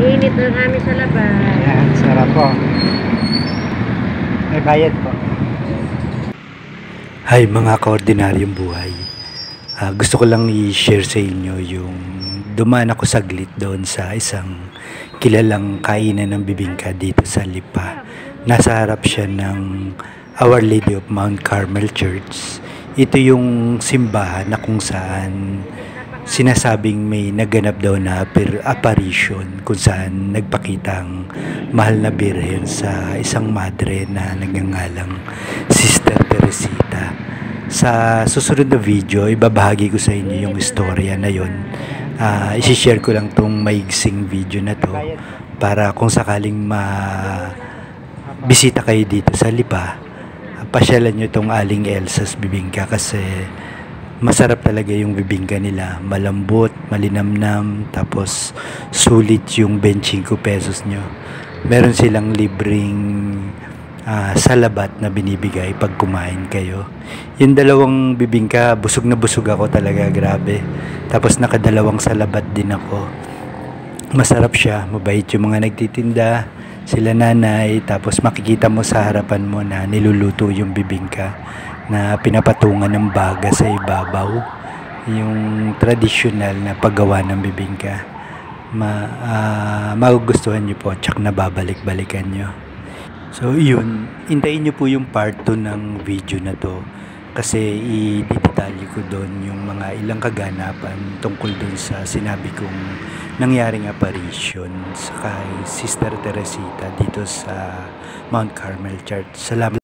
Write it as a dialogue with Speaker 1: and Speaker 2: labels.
Speaker 1: Init na kami sa labas.
Speaker 2: Ayan, sarap po. May bayad po. Hi mga kaordinaryong buhay. Gusto ko lang i-share sa inyo yung dumaan ako saglit doon sa isang kilalang kainan ng bibingka dito sa Lipa. Nasa harap siya ng Our Lady of Mount Carmel Church. Ito yung simbahan na kung saan sinasabing may naganap daw na apparition kung saan nagpakitang mahal na birhen sa isang madre na nagngangalang Sister Teresita. Sa susunod na video, ibabahagi ko sa inyo yung istorya na yon. Isi-share ko lang tong maigsing video na to para kung sakaling bisita kayo dito sa Lipa, pasyalan nyo tong Aling Elsa's Bibingka kasi masarap talaga yung bibingka nila. Malambot, malinamnam, tapos sulit yung 25 pesos nyo. Meron silang libreng salabat na binibigay pag kumain kayo. Yung dalawang bibingka, busog na busog ako talaga, grabe. Tapos nakadalawang salabat din ako. Masarap siya, mabait yung mga nagtitinda, sila nanay, tapos makikita mo sa harapan mo na niluluto yung bibingka na pinapatungan ng baga sa ibabaw, yung traditional na paggawa ng bibingka. Magugustuhan nyo po, tsak na babalik-balikan nyo. So yun, hintayin nyo po yung part 2 ng video na to kasi i-detalye ko doon yung mga ilang kaganapan tungkol doon sa sinabi kong nangyaring apparition sa kay Sister Teresita dito sa Mount Carmel Church. Salamat.